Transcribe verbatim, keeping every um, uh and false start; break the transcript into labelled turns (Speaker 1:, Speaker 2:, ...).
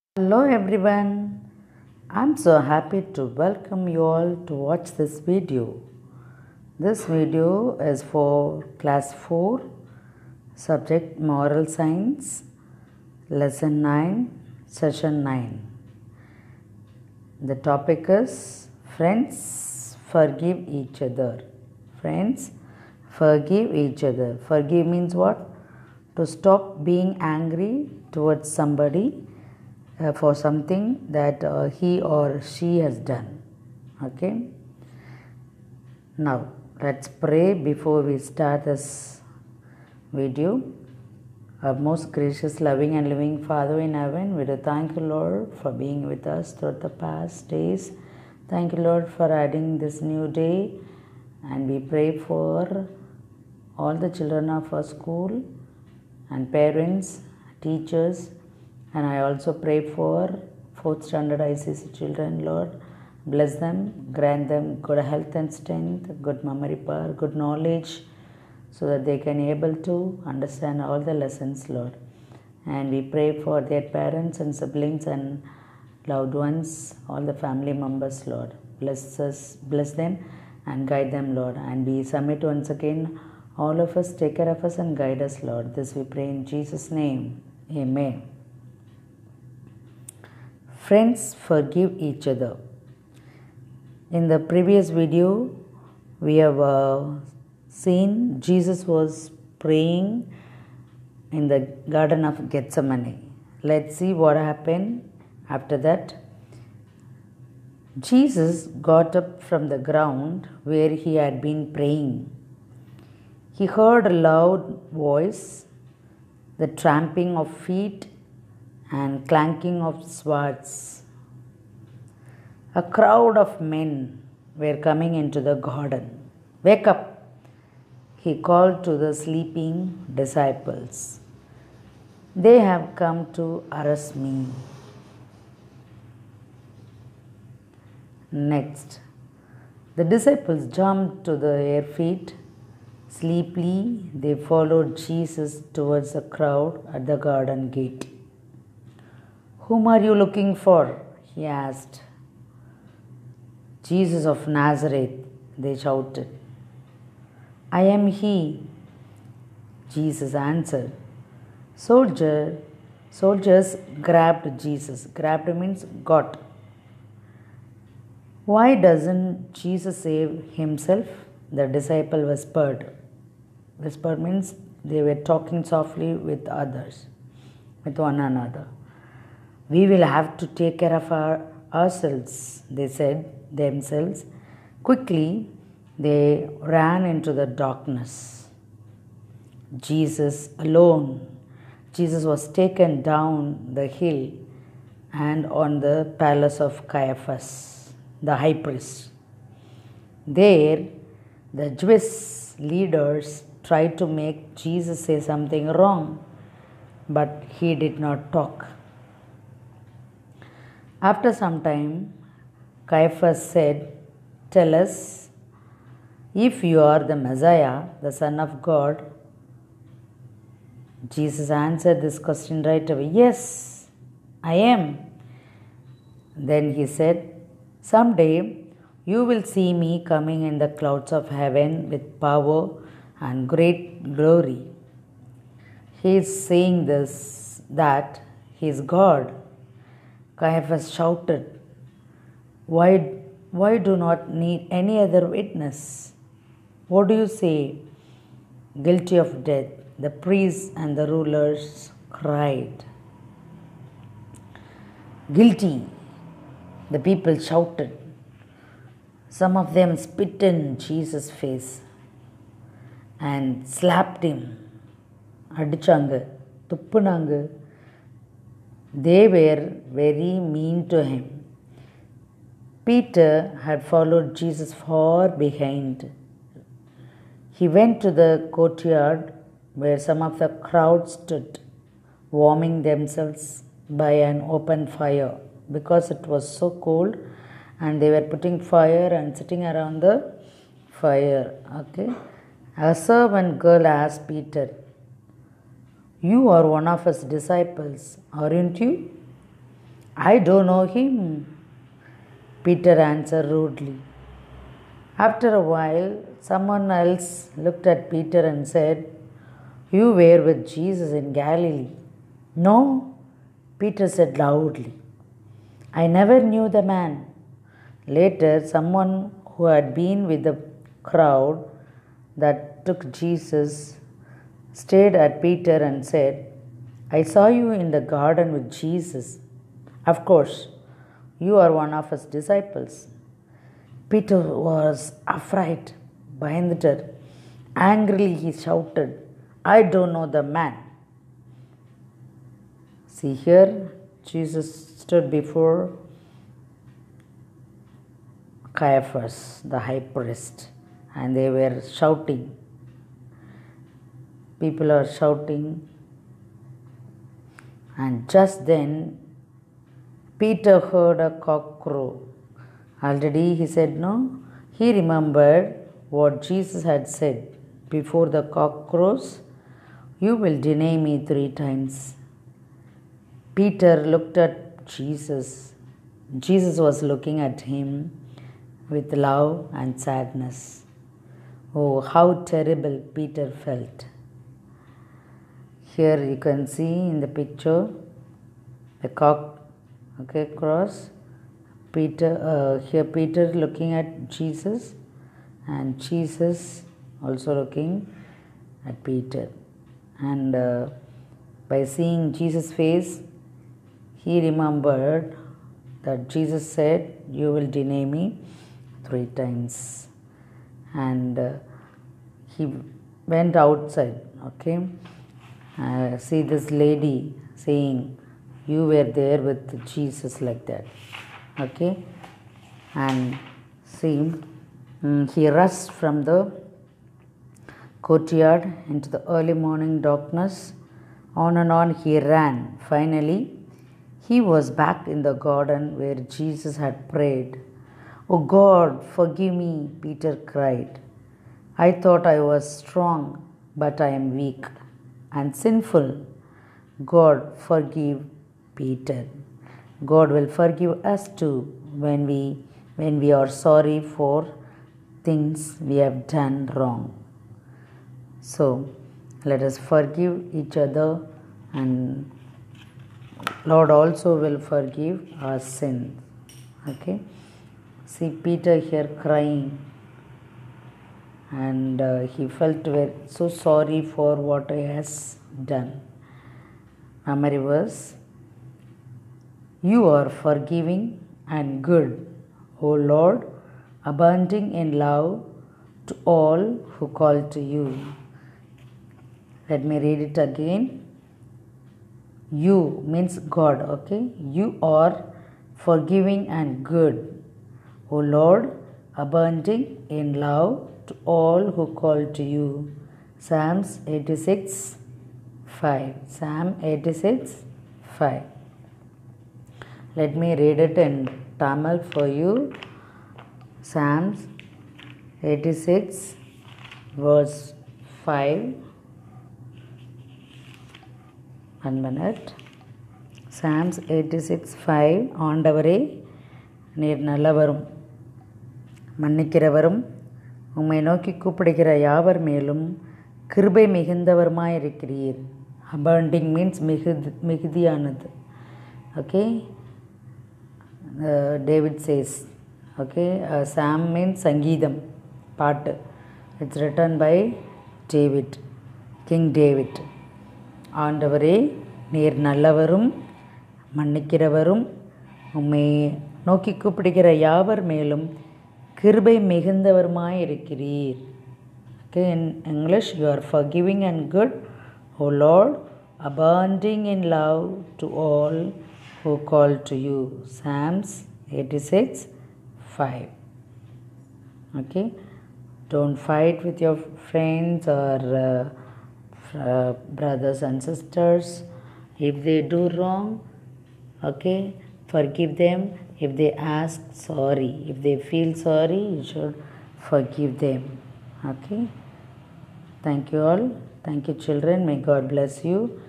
Speaker 1: Hello everyone. I'm so happy to welcome you all to watch this video. This video is for class four, subject moral science, lesson nine, session nine. The topic is friends forgive each other. Friends forgive each other. Forgive means what? To stop being angry towards somebody uh, for something that uh, he or she has done. Okay. Now let's pray before we start this video. Our most gracious, loving and living Father in heaven, we do thank you, Lord, for being with us throughout the past days. Thank you, Lord, for adding this new day. And we pray for all the children of our school and parents, teachers, and I also pray for fourth standard I C C children, Lord. Bless them, grant them good health and strength, good memory power, good knowledge, so that they can able to understand all the lessons, Lord. And we pray for their parents and siblings and loved ones, all the family members, Lord. Bless us, bless them and guide them, Lord. And we submit once again, all of us, take care of us and guide us, Lord. This we pray in Jesus' name. Amen. Friends forgive each other. In the previous video, we have uh, seen Jesus was praying in the Garden of Gethsemane. Let's see what happened after that. Jesus got up from the ground where he had been praying. He heard a loud voice, the tramping of feet and clanking of swords. A crowd of men were coming into the garden. Wake up, he called to the sleeping disciples. They have come to arrest me. Next, the disciples jumped to their feet. Sleepily, they followed Jesus towards the crowd at the garden gate. Whom are you looking for? He asked. Jesus of Nazareth, they shouted. I am he, Jesus answered. Soldier, soldiers grabbed Jesus. Grabbed means got. Why doesn't Jesus save himself? The disciple whispered. Whispered means they were talking softly with others, with one another. We will have to take care of our, ourselves, they said themselves. Quickly, they ran into the darkness. Jesus alone. Jesus was taken down the hill and on the palace of Caiaphas, the high priest. There, the Jewish leaders tried to make Jesus say something wrong, but he did not talk. After some time, Caiaphas said, Tell us, if you are the Messiah, the Son of God. Jesus answered this question right away. Yes, I am. Then he said, Someday you will see me coming in the clouds of heaven with power and great glory. He is saying this, that he is God. Caiaphas shouted, why, why do not need any other witness? What do you say? Guilty of death. The priests and the rulers cried. Guilty. The people shouted. Some of them spit in Jesus' face and slapped him. Adichanga, tuppunanga. They were very mean to him. Peter had followed Jesus far behind. He went to the courtyard where some of the crowd stood, warming themselves by an open fire because it was so cold, and they were putting fire and sitting around the fire. Okay. A servant girl asked Peter, You are one of his disciples, aren't you? I don't know him, Peter answered rudely. After a while, someone else looked at Peter and said, You were with Jesus in Galilee. No, Peter said loudly. I never knew the man. Later, someone who had been with the crowd that took Jesus stared at Peter and said, I saw you in the garden with Jesus. Of course, you are one of his disciples. Peter was afraid, பயந்துட்டார். Angrily he shouted, I don't know the man. See here, Jesus stood before Caiaphas, the high priest, and they were shouting. People are shouting. And just then, Peter heard a cock crow. Already he said no. He remembered what Jesus had said. Before the cock crows, you will deny me three times. Peter looked at Jesus. Jesus was looking at him with love and sadness. Oh, how terrible Peter felt. Here you can see in the picture the cock, okay, cross. Peter, uh, here Peter looking at Jesus, and Jesus also looking at Peter. And uh, by seeing Jesus' face, he remembered that Jesus said, You will deny me three times. And uh, he went outside, okay. Uh, see this lady saying, You were there with Jesus, like that. Okay. And see, um, he rushed from the courtyard into the early morning darkness. On and on he ran. Finally, he was back in the garden where Jesus had prayed. Oh God, forgive me, Peter cried. I thought I was strong, but I am weak and sinful. God, forgive Peter. God will forgive us too when we when we are sorry for things we have done wrong. So let us forgive each other, and Lord also will forgive our sins. Okay. See Peter here crying, and uh, he felt very, so sorry for what he has done. Memory verse. You are forgiving and good, O Lord, abounding in love to all who call to you. Let me read it again. You means God, okay? You are forgiving and good, O Lord, abounding in love to all who call to you. Psalms eighty-six, five. Psalm eighty-six, five. Let me read it in Tamil for you. Psalms eighty-six, verse five. One minute. Psalms eighty-six, five. ஆண்டவரே நீர் நல்லவரும் மன்னிக்கிறவரும் உம்மை நோக்கி கூப்பிடுகிற யாவர் மேலும் கிருபை மிகுந்தவருமாயிருக்கிறீர். அபண்டிங் means மிகுதி மிகுதியானது. Okay. Uh, David says, okay, uh, Psalm means Sangeetham, பாட்டு. It's written by David, King David. ஆண்டவரே நீர் நல்லவரும் மன்னிக்கிறவரும் உம்மை நோக்கி கூப்பிடுகிற யாவர் மேலும் கிருபை மிகுந்தவருமாயிருக்கிறீர். Okay, in English, you are forgiving and good, O Lord, abounding in love to all who call to you. Psalms eighty-six, five. Okay, don't fight with your friends or uh, uh, brothers and sisters. If they do wrong, okay, forgive them. If they ask, sorry. If they feel sorry, you should forgive them. Okay. Thank you all. Thank you, children. May God bless you.